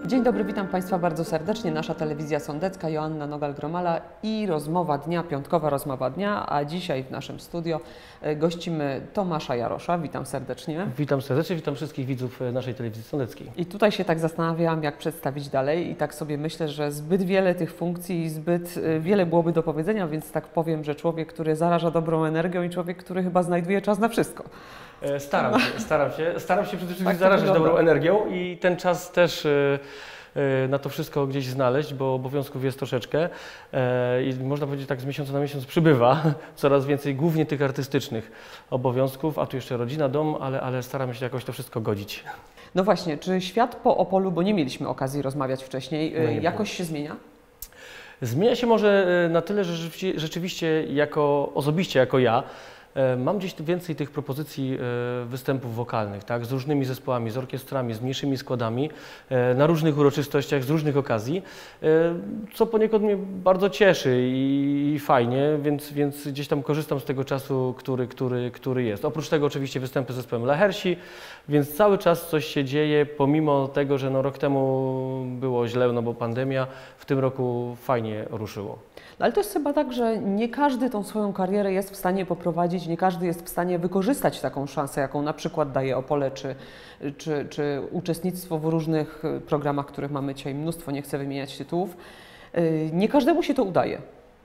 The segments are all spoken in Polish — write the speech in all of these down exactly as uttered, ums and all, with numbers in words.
Dzień dobry, witam Państwa bardzo serdecznie. Nasza telewizja sądecka, Joanna Nogal-Gromala i rozmowa dnia, piątkowa rozmowa dnia, a dzisiaj w naszym studio gościmy Tomasza Jarosza. Witam serdecznie. Witam serdecznie, witam wszystkich widzów naszej telewizji sądeckiej. I tutaj się tak zastanawiałam, jak przedstawić dalej i tak sobie myślę, że zbyt wiele tych funkcji i zbyt wiele byłoby do powiedzenia, więc tak powiem, że człowiek, który zaraża dobrą energią i człowiek, który chyba znajduje czas na wszystko. Staram się, staram się, staram się przede wszystkim Tak zarażać dobrą energią i ten czas też na to wszystko gdzieś znaleźć, bo obowiązków jest troszeczkę i można powiedzieć tak z miesiąca na miesiąc przybywa coraz więcej, głównie tych artystycznych obowiązków, a tu jeszcze rodzina, dom, ale, ale staramy się jakoś to wszystko godzić. No właśnie, czy świat po Opolu, bo nie mieliśmy okazji rozmawiać wcześniej, no jakoś się zmienia? Zmienia się może na tyle, że rzeczywiście jako osobiście, jako ja, mam gdzieś więcej tych propozycji występów wokalnych, tak, z różnymi zespołami, z orkiestrami, z mniejszymi składami, na różnych uroczystościach, z różnych okazji, co poniekąd mnie bardzo cieszy i fajnie, więc, więc gdzieś tam korzystam z tego czasu, który, który, który jest. Oprócz tego oczywiście występy z zespołem Lahersi, więc cały czas coś się dzieje, pomimo tego, że no rok temu było źle, no bo pandemia, w tym roku fajnie ruszyło. No ale to jest chyba tak, że nie każdy tą swoją karierę jest w stanie poprowadzić, nie każdy jest w stanie wykorzystać taką szansę, jaką na przykład daje Opole, czy, czy, czy uczestnictwo w różnych programach, których mamy dzisiaj mnóstwo, nie chcę wymieniać tytułów. Nie każdemu się to udaje.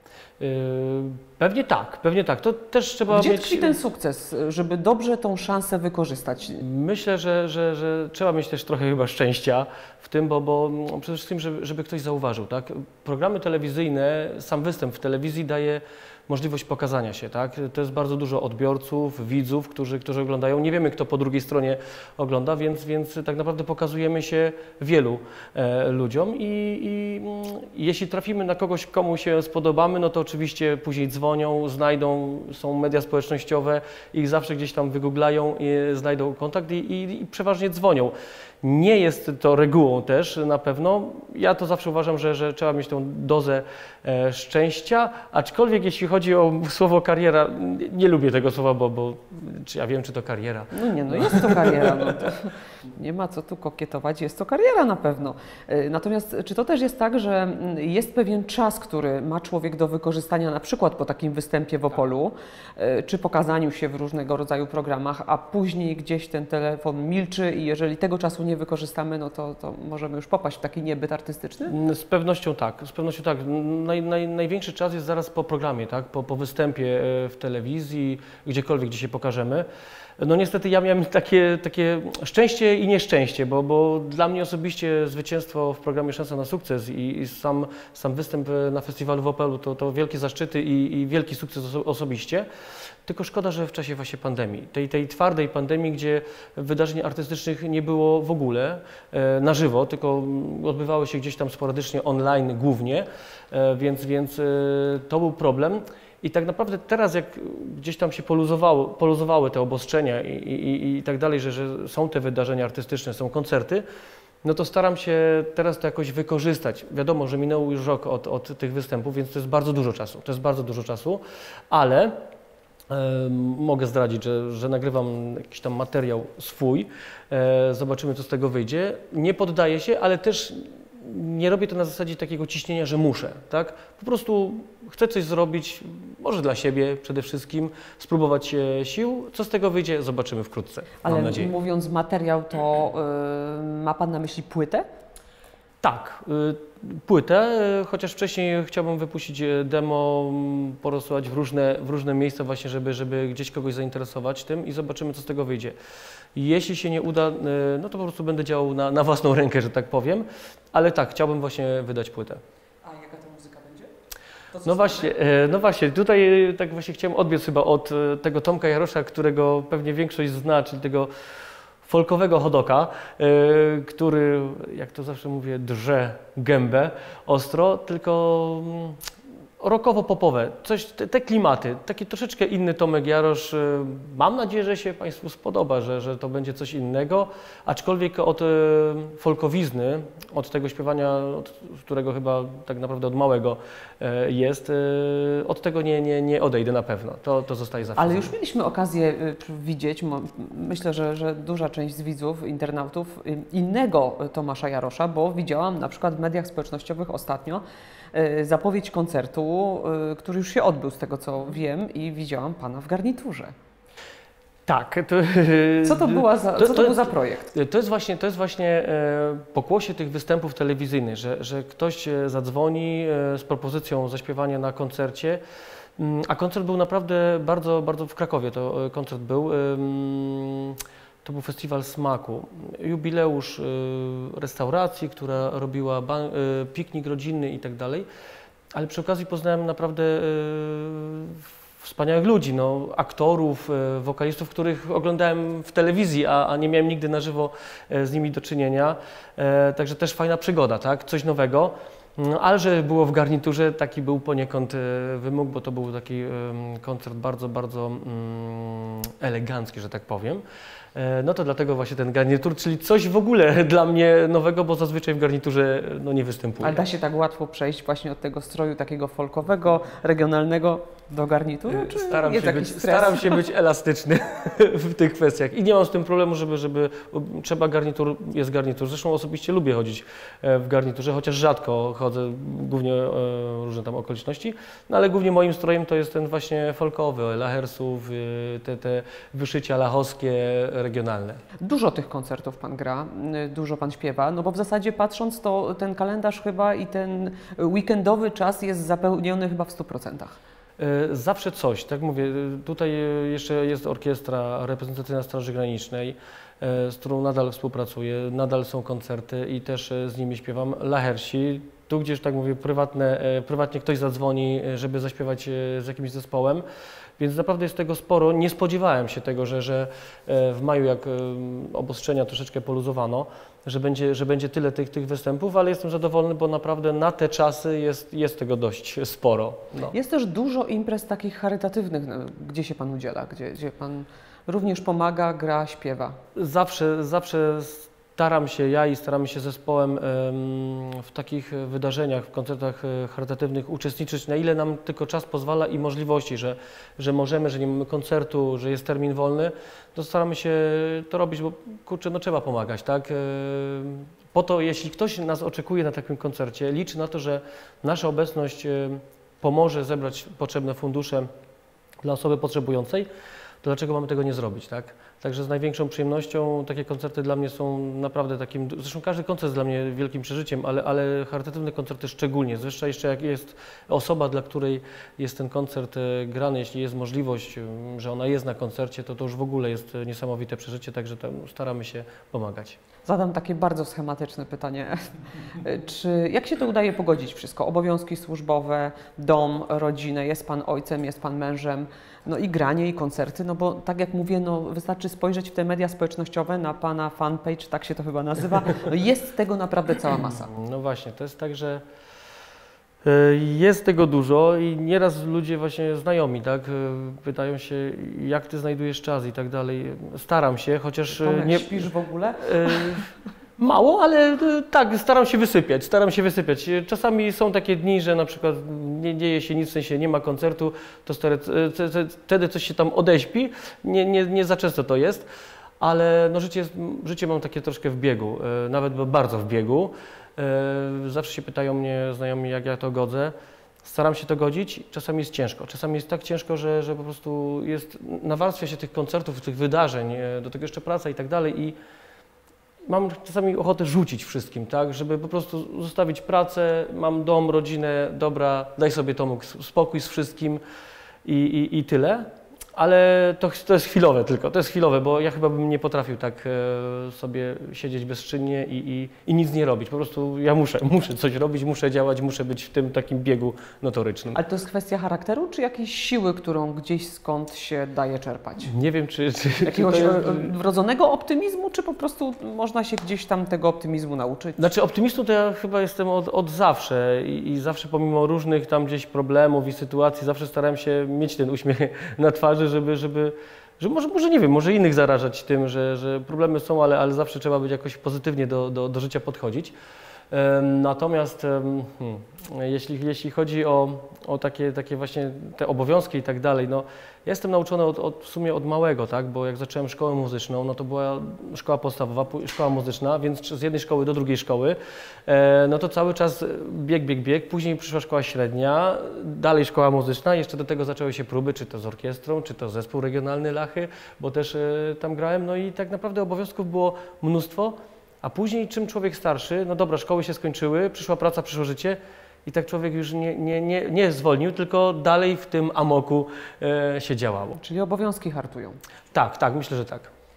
Pewnie tak, pewnie tak. To też trzeba Gdzie mieć... tkwi ten sukces, żeby dobrze tą szansę wykorzystać? Myślę, że, że, że trzeba mieć też trochę chyba szczęścia w tym, bo, bo przede wszystkim, żeby, żeby ktoś zauważył, tak? Programy telewizyjne, sam występ w telewizji daje możliwość pokazania się, tak? To jest bardzo dużo odbiorców, widzów, którzy, którzy oglądają. Nie wiemy, kto po drugiej stronie ogląda, więc, więc tak naprawdę pokazujemy się wielu e, ludziom i, i, i jeśli trafimy na kogoś, komu się spodobamy, no to oczywiście później dzwonią, znajdą, są media społecznościowe, ich zawsze gdzieś tam wygooglają, i znajdą kontakt i, i, i przeważnie dzwonią. Nie jest to regułą też na pewno. Ja to zawsze uważam, że, że trzeba mieć tą dozę e, szczęścia, aczkolwiek jeśli chodzi o słowo kariera, nie, nie lubię tego słowa, bo, bo czy ja wiem, czy to kariera. No nie, no jest to kariera, no to nie ma co tu kokietować, jest to kariera na pewno. Natomiast czy to też jest tak, że jest pewien czas, który ma człowiek do wykorzystania na przykład po takim występie w Opolu, tak, czy pokazaniu się w różnego rodzaju programach, a później gdzieś ten telefon milczy i jeżeli tego czasu nie wykorzystamy, no to, to możemy już popaść w taki niebyt artystyczny? Z pewnością tak, z pewnością tak. Naj, naj, największy czas jest zaraz po programie, tak? po, po występie w telewizji, gdziekolwiek, gdzie się pokażemy. No niestety ja miałem takie, takie szczęście i nieszczęście, bo, bo dla mnie osobiście zwycięstwo w programie Szansa na sukces i, i sam, sam występ na festiwalu w Opolu to, to wielkie zaszczyty i, i wielki sukces oso osobiście. Tylko szkoda, że w czasie właśnie pandemii, tej, tej twardej pandemii, gdzie wydarzeń artystycznych nie było w ogóle e, na żywo, tylko odbywały się gdzieś tam sporadycznie online głównie, e, więc, więc e, to był problem. I tak naprawdę teraz, jak gdzieś tam się poluzowało, poluzowały te obostrzenia i, i, i tak dalej, że, że są te wydarzenia artystyczne, są koncerty, no to staram się teraz to jakoś wykorzystać. Wiadomo, że minął już rok od, od tych występów, więc to jest bardzo dużo czasu. To jest bardzo dużo czasu, ale e, mogę zdradzić, że, że nagrywam jakiś tam materiał swój. E, zobaczymy, co z tego wyjdzie. Nie poddaję się, ale też nie robię to na zasadzie takiego ciśnienia, że muszę, tak? Po prostu chcę coś zrobić, może dla siebie przede wszystkim, spróbować sił. Co z tego wyjdzie, zobaczymy wkrótce, Ale mam nadzieję. Mówiąc materiał, to yy, ma Pan na myśli płytę? Tak, y, płytę, y, chociaż wcześniej chciałbym wypuścić demo, porozsyłać w różne, w różne miejsca właśnie, żeby, żeby gdzieś kogoś zainteresować tym i zobaczymy, co z tego wyjdzie. Jeśli się nie uda, y, no to po prostu będę działał na, na własną rękę, że tak powiem, ale tak, chciałbym właśnie wydać płytę. A jaka to muzyka będzie? To, no właśnie, no właśnie, tutaj tak właśnie chciałem odbiec chyba od tego Tomka Jarosza, którego pewnie większość zna, czyli tego folkowego chodoka, yy, który, jak to zawsze mówię, drze gębę ostro, tylko rockowo-popowe, coś, te, te klimaty, taki troszeczkę inny Tomek Jarosz. Mam nadzieję, że się Państwu spodoba, że, że to będzie coś innego, aczkolwiek od e, folkowizny, od tego śpiewania, od którego chyba tak naprawdę od małego e, jest, e, od tego nie, nie, nie odejdę na pewno, to, to zostaje zawsze. Ale już mieliśmy okazję y, widzieć, mo- myślę, że, że duża część z widzów, internautów, y, innego Tomasza Jarosza, bo widziałam na przykład w mediach społecznościowych ostatnio y, zapowiedź koncertu, y, który już się odbył z tego co wiem i widziałam Pana w garniturze. Tak. To, Co to, była za, to, co to był za projekt? To jest właśnie, to jest właśnie e, pokłosie tych występów telewizyjnych, że, że ktoś e, zadzwoni e, z propozycją zaśpiewania na koncercie, mm, a koncert był naprawdę bardzo, bardzo w Krakowie to e, koncert był. E, mm, to był festiwal smaku, jubileusz e, restauracji, która robiła ban, e, piknik rodzinny i tak dalej, ale przy okazji poznałem naprawdę e, wspaniałych ludzi, no, aktorów, e, wokalistów, których oglądałem w telewizji, a, a nie miałem nigdy na żywo e, z nimi do czynienia. E, także też fajna przygoda, tak? Coś nowego. No, ale że było w garniturze, taki był poniekąd e, wymóg, bo to był taki e, koncert bardzo, bardzo mm, elegancki, że tak powiem. E, no to dlatego właśnie ten garnitur, czyli coś w ogóle dla mnie nowego, bo zazwyczaj w garniturze no, nie występuję. Ale da się tak łatwo przejść właśnie od tego stroju takiego folkowego, regionalnego do garnituru? Czy Staram jest się, jakiś być, stres? staram się być elastyczny w tych kwestiach i nie mam z tym problemu, żeby, żeby trzeba garnitur, jest garnitur. Zresztą osobiście lubię chodzić w garniturze, chociaż rzadko chodzę, głównie e, różne tam okoliczności, no ale głównie moim strojem to jest ten właśnie folkowy, lachersów, e, te, te wyszycia lachowskie, regionalne. Dużo tych koncertów Pan gra, y, dużo Pan śpiewa, no bo w zasadzie patrząc to ten kalendarz chyba i ten weekendowy czas jest zapełniony chyba w stu procentach. E, Zawsze coś, tak mówię, tutaj jeszcze jest orkiestra reprezentacyjna Straży Granicznej, e, z którą nadal współpracuję, nadal są koncerty i też e, z nimi śpiewam. Lachersi, tu gdzieś tak mówię, prywatne, e, prywatnie ktoś zadzwoni, e, żeby zaśpiewać e, z jakimś zespołem, więc naprawdę jest tego sporo. Nie spodziewałem się tego, że, że e, w maju, jak e, obostrzenia troszeczkę poluzowano, że będzie, że będzie tyle tych, tych występów, ale jestem zadowolony, bo naprawdę na te czasy jest, jest tego dość sporo. No. Jest też dużo imprez takich charytatywnych, no, gdzie się Pan udziela, gdzie, gdzie Pan również pomaga, gra, śpiewa. Zawsze, zawsze staram się, ja i staramy się zespołem em, w takich wydarzeniach, w koncertach e, charytatywnych uczestniczyć, na ile nam tylko czas pozwala i możliwości, że, że możemy, że nie mamy koncertu, że jest termin wolny, to staramy się to robić, bo kurczę, no trzeba pomagać, tak? E, Po to, jeśli ktoś nas oczekuje na takim koncercie, liczy na to, że nasza obecność e, pomoże zebrać potrzebne fundusze dla osoby potrzebującej, to dlaczego mamy tego nie zrobić, tak? Także z największą przyjemnością takie koncerty dla mnie są naprawdę takim, zresztą każdy koncert jest dla mnie wielkim przeżyciem, ale, ale charytatywne koncerty szczególnie, zwłaszcza jeszcze jak jest osoba, dla której jest ten koncert e, grany, jeśli jest możliwość, e, że ona jest na koncercie, to to już w ogóle jest e, niesamowite przeżycie, także tam staramy się pomagać. Zadam takie bardzo schematyczne pytanie. Czy, jak się to udaje pogodzić wszystko? Obowiązki służbowe, dom, rodzinę, jest Pan ojcem, jest Pan mężem, no i granie, i koncerty, no bo tak jak mówię, no wystarczy spojrzeć w te media społecznościowe, na Pana fanpage, tak się to chyba nazywa, no jest tego naprawdę cała masa. No właśnie, to jest tak, że e, jest tego dużo i nieraz ludzie właśnie znajomi, tak, e, pytają się, jak Ty znajdujesz czas i tak dalej. Staram się, chociaż e, Tomek, nie... śpisz w ogóle? E, Mało, ale e, tak, staram się wysypiać, staram się wysypiać. E, Czasami są takie dni, że na przykład nie dzieje się nic, w sensie nie ma koncertu, to stary, e, ce- ce- wtedy coś się tam odeśpi, nie, nie, nie za często to jest, ale no życie, jest, życie mam takie troszkę w biegu, e, nawet bardzo w biegu. E, Zawsze się pytają mnie znajomi, jak ja to godzę. Staram się to godzić, czasami jest ciężko. Czasami jest tak ciężko, że, że po prostu jest, nawarstwia się tych koncertów, tych wydarzeń, e, do tego jeszcze praca i tak dalej i mam czasami ochotę rzucić wszystkim, tak, żeby po prostu zostawić pracę, mam dom, rodzinę, dobra, daj sobie Tomek spokój z wszystkim i, i, i tyle. Ale to, to jest chwilowe tylko, to jest chwilowe, bo ja chyba bym nie potrafił tak e, sobie siedzieć bezczynnie i, i, i nic nie robić. Po prostu ja muszę, muszę coś robić, muszę działać, muszę być w tym takim biegu notorycznym. Ale to jest kwestia charakteru, czy jakiejś siły, którą gdzieś skąd się daje czerpać? Nie wiem, czy... czy Jakiegoś czy to jest... wrodzonego optymizmu, czy po prostu można się gdzieś tam tego optymizmu nauczyć? Znaczy optymistą to ja chyba jestem od, od zawsze I, i zawsze pomimo różnych tam gdzieś problemów i sytuacji, zawsze starałem się mieć ten uśmiech na twarzy, żeby, żeby, żeby może, może nie wiem, może innych zarażać tym, że, że problemy są, ale, ale zawsze trzeba być jakoś pozytywnie do, do, do życia podchodzić. Natomiast hmm, jeśli, jeśli chodzi o, o takie, takie właśnie te obowiązki i tak dalej, no ja jestem nauczony od, od, w sumie od małego, tak, bo jak zacząłem szkołę muzyczną, no to była szkoła podstawowa, szkoła muzyczna, więc z jednej szkoły do drugiej szkoły, no to cały czas bieg, bieg, bieg, później przyszła szkoła średnia, dalej szkoła muzyczna, jeszcze do tego zaczęły się próby, czy to z orkiestrą, czy to zespół regionalny Lachy, bo też tam grałem, no i tak naprawdę obowiązków było mnóstwo. A później, czym człowiek starszy, no dobra, szkoły się skończyły, przyszła praca, przyszło życie i tak człowiek już nie, nie, nie, nie zwolnił, tylko dalej w tym amoku e, się działało. Czyli obowiązki hartują. Tak, tak, myślę, że tak.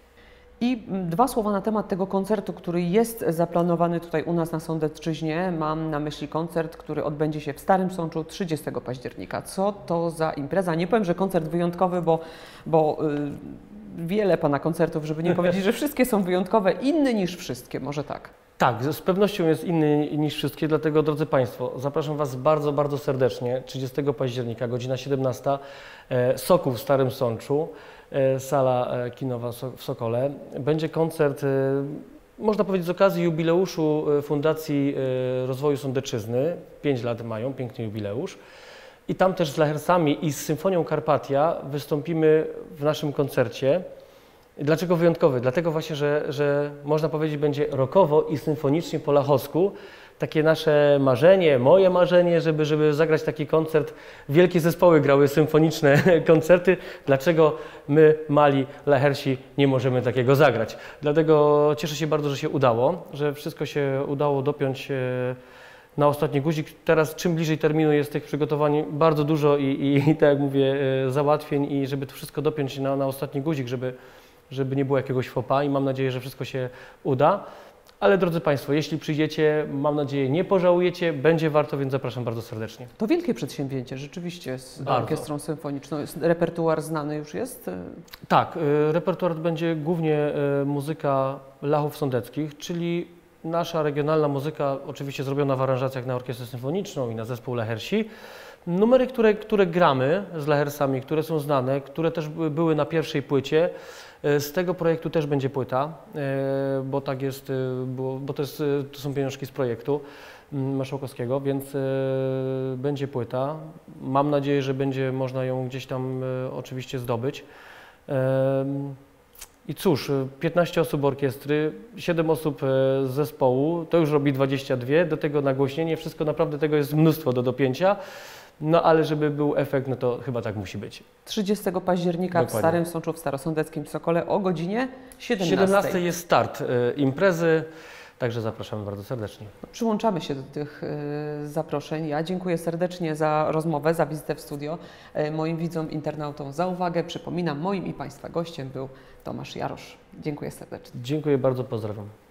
I dwa słowa na temat tego koncertu, który jest zaplanowany tutaj u nas na Sądecczyźnie. Mam na myśli koncert, który odbędzie się w Starym Sączu trzydziestego października. Co to za impreza? Nie powiem, że koncert wyjątkowy, bo, bo yy, wiele Pana koncertów, żeby nie powiedzieć, że wszystkie są wyjątkowe, inny niż wszystkie, może tak. Tak, z pewnością jest inny niż wszystkie, dlatego drodzy Państwo, zapraszam Was bardzo, bardzo serdecznie trzydziestego października, godzina siedemnasta, e, Sokół w Starym Sączu, e, sala e, kinowa so, w Sokole. Będzie koncert, e, można powiedzieć z okazji jubileuszu Fundacji e, Rozwoju Sądeczyzny, pięć lat mają, piękny jubileusz. I tam też z Lachersami i z Symfonią Karpatia wystąpimy w naszym koncercie. Dlaczego wyjątkowy? Dlatego właśnie, że, że można powiedzieć, będzie rockowo i symfonicznie po lachowsku. Takie nasze marzenie, moje marzenie, żeby, żeby zagrać taki koncert. Wielkie zespoły grały symfoniczne koncerty. Dlaczego my, mali Lachersi, nie możemy takiego zagrać? Dlatego cieszę się bardzo, że się udało, że wszystko się udało dopiąć na ostatni guzik. Teraz czym bliżej terminu jest tych przygotowań bardzo dużo i, i, i tak jak mówię, załatwień i żeby to wszystko dopiąć na, na ostatni guzik, żeby żeby nie było jakiegoś faux pas i mam nadzieję, że wszystko się uda. Ale drodzy Państwo, jeśli przyjdziecie, mam nadzieję, nie pożałujecie, będzie warto, więc zapraszam bardzo serdecznie. To wielkie przedsięwzięcie, rzeczywiście, z bardzo. orkiestrą symfoniczną. Repertuar znany już jest? Tak, y, repertuar będzie głównie y, muzyka Lachów Sądeckich, czyli nasza regionalna muzyka, oczywiście zrobiona w aranżacjach na orkiestrę symfoniczną i na zespół Lachersi. Numery, które, które gramy z Lachersami, które są znane, które też były na pierwszej płycie. Z tego projektu też będzie płyta, bo tak jest, bo, bo to, jest, to są pieniążki z projektu marszałkowskiego, więc będzie płyta. Mam nadzieję, że będzie można ją gdzieś tam oczywiście zdobyć. I cóż, piętnaście osób orkiestry, siedem osób z zespołu, to już robi dwadzieścia dwa, do tego nagłośnienie, wszystko naprawdę tego jest mnóstwo do dopięcia. No ale żeby był efekt, no to chyba tak musi być. trzydziestego października Dokładnie. w Starym Sączu w Starosądeckim Sokole o godzinie siedemnastej. siedemnastej jest start y, imprezy, także zapraszamy bardzo serdecznie. No, przyłączamy się do tych y, zaproszeń. Ja dziękuję serdecznie za rozmowę, za wizytę w studio. Y, moim widzom, internautom za uwagę. Przypominam, moim i Państwa gościem był Tomasz Jarosz. Dziękuję serdecznie. Dziękuję bardzo, pozdrawiam.